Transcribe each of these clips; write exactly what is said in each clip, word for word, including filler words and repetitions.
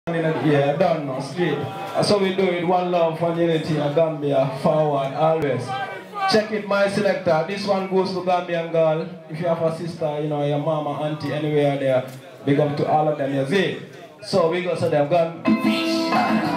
Yeah, I don't know, straight. So we do it, one love, one unity, and Gambia, forward, always. Check it, my selector. This one goes to Gambian girl. If you have a sister, you know, your mama, auntie, anywhere there, big up to all of them, you see. So we go to them, Gambia.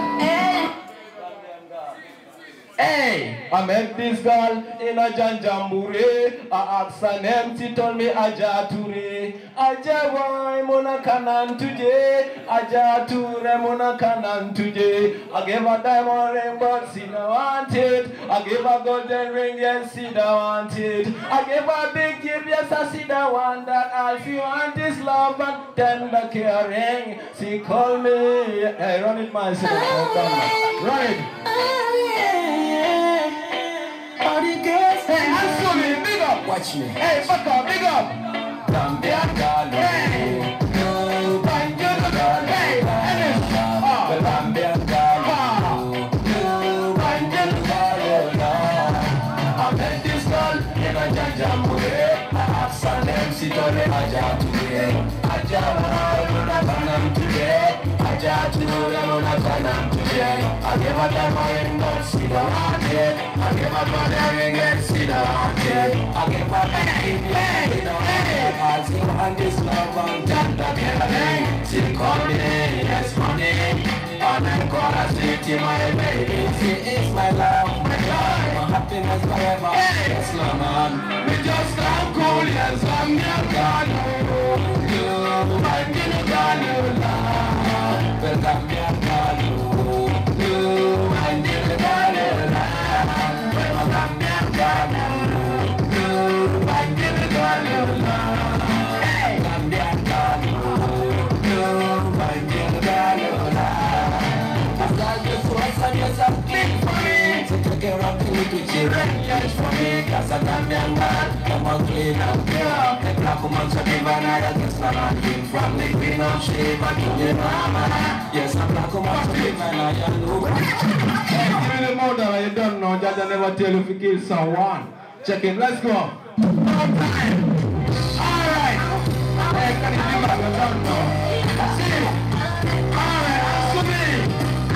Hey, I met this girl in a Janjambure. I asked her name, she told me Aja Ture. Aja boy, mona kanan tuje. Aja Ture, mona kanan tuje. I gave her diamond ring, but she don't want it. I gave her golden ring, yes, she don't want it. I gave her big gift, yes, I see the one that all she want is love and tender caring. She called me, hey, run it myself, run it. Hey, Ansumi, big up. Watch me. Hey, Baka, big up. Gambian girl. Hey. No, Banjo girl. Hey, Ennis. Ah, Gambian girl. Ah. No, Banjo girl. I met this girl in a Janjambure. I asked her name, she told me Aja today. Aja, I'm not gonna today. Aja, to know them on a canam today. I gave her time I ain't got see the market. I gave her brother ring and see the market. I gave her baby in the market. I see on this love and tender caring. She called me, yes, money. And I'm gonna say to my baby, she is my love, my love, my happiness forever. Yes, man. We just come cool, yes, I'm your God. You, I'm your God, you love. Well, Gambian girl, you, you, I'm your God, you love. Well, Gambian girl, you, you, I'm your God, you love. Hey, Gambian girl, you, you, I'm your God, you love. Yes, I'm clean for me. So take care of me to children. Yes, for me, cause I'm Gambian man. I'm a clean and pure. The black woman so divine. I guess I'm not clean from the queen of Sheba to the mama. Yes, I'm black woman so divine. I am no. Hey, give me the mother, you don't know. Jaja never tell you if you kill someone. Check it, let's go. One time. Alright. Hey, can you do that? You don't know. See? Alright, Ansumi.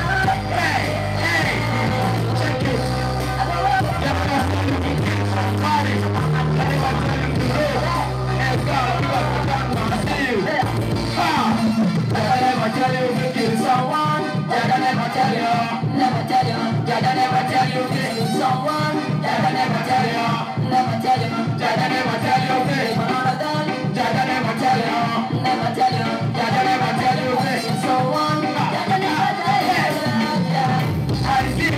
Tell you if you kill someone, Jaja never tell you, never tell you, Jaja never tell you if you kill someone, Jaja never tell you, never tell you, Jaja never tell you if you kill someone, Jaja never tell you, never tell you, Jaja never tell you if you kill someone, Jaja never tell you. I see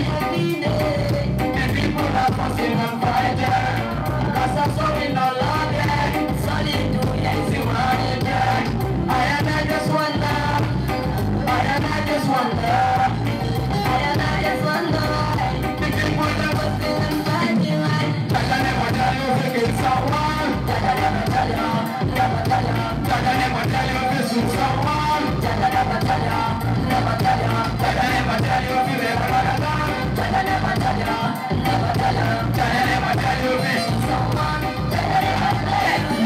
the people are fussing and fighting, cause I'm sorry no longer, sorry to yes you want it. I am I just wonder. I just wonder, I just wonder, thinking what I was feeling like you. Jaja never tell you if you kill someone. Jaja never tell you, never tell you. Jaja never tell you if you shoot someone. Jaja never tell you, never tell you. Jaja never tell you if you ever run a gun. Jaja never tell you, never tell you. Jaja never tell you if you shoot someone. Jaja never tell you.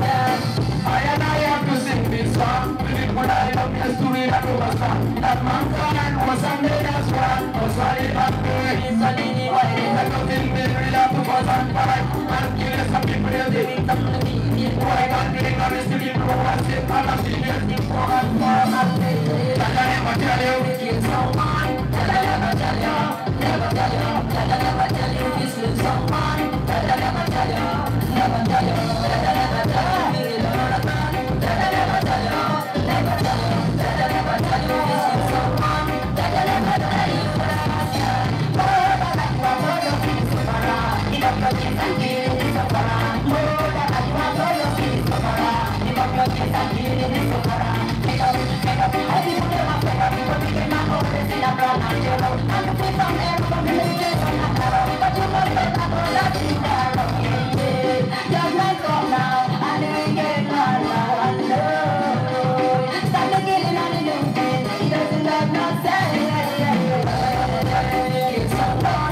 I and I have to sing this song. When I love your story, that was fun. That mankind was a made as one. Was I not doing it? I didn't want it. I got in the real of the was on fire. And kill some people, they didn't come to me. Why can't you not still in the world? Say, I'm a serious before and for a day. Jaja never tell you if you kill someone. Jaja never tell you, never tell you. Jaja never tell you if you kill someone. Jaja never tell you, never tell you. Jaja never tell you if you kill someone. Jaja never tell you. Never tell you, Jaja never tell you if you kill someone. Jaja never tell you. Oh, that you are for your peace, Sopara. Give up your kids and kill in this Sopara. Oh, that you are for your peace, Sopara. Give up your kids and kill in this Sopara. Get up, get up. I see you never fed up. People begin my home, they see the brown and yellow. And you play from there, from the military, from the narrow. But you must let that go, that is narrow. Just like up now, and then get my love and love. Stop the killing and the looting. He doesn't love no say. It's so long.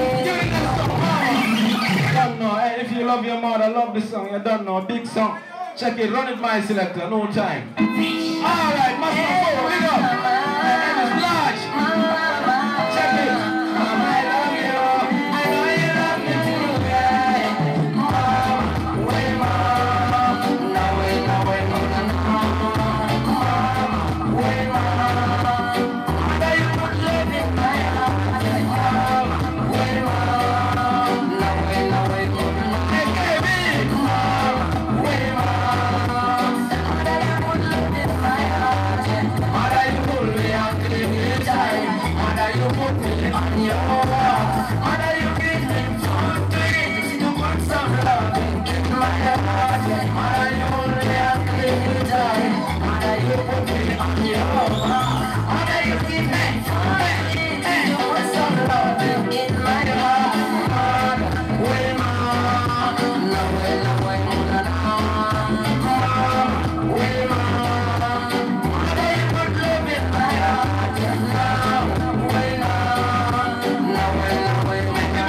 Don't know. Hey, if you love your mother, love the song. You don't know. Big song. Check it, run it, my selector, no time. Alright, Master Four, big up. My name is Large. Check it. Mama, I love you. I know you love me too, yeah. Mama, way mama. Now way, now way, mama. Mama, way mama. Mother, you put love in my heart. Mama, way mama. Now way, now way, mama. Hey, baby. Mama, way mama. Mother, you put love in my heart. Mother, you pull me and give me time. Mother, you put me on your heart. Mother, you give me food to eat. You put some love in my heart. Mother, you pull me and give me time. Mother, you put me on your heart. Mother, you give me food to eat. You put some love in my heart. Mother, way mama. No way, no way, no, no. Mama, way mama. Mother, you put love in my heart. No way, no. No way, no way, no, no.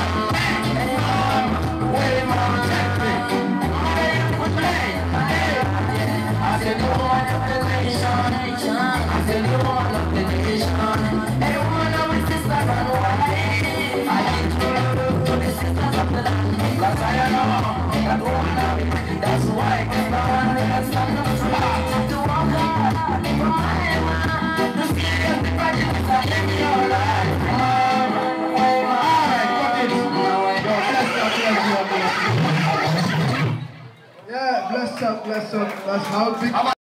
Mama, way mama. Check me. Mother, you put love in my heart. I said, you want of the nation. I said, you want of the nation. Hey, woman, I'm with sister and wife. I need to look to the sisters of the land. Cause I know that woman of it. That's why I no one will stand up to her. To walk hard for my man. To see them the prejudice I live in your life. Mama, way mama. Alright, cut it. No way. Yo, bless up, bless up, bless up. Yeah, bless up, bless up. That's how big.